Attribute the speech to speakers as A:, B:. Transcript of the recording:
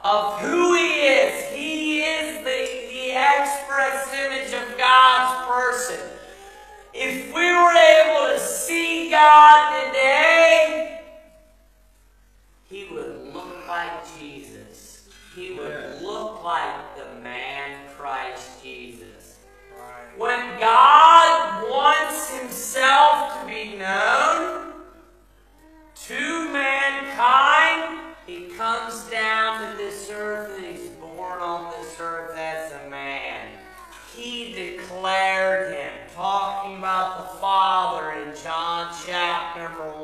A: of who He is. He is the express image of God's person. If we were able to see God today, He would look like Jesus. He would look like the man Christ Jesus. When God wants Himself to be known to mankind, He comes down to this earth and He's born on this earth as a man. He declared Him, talking about the Father in John chapter number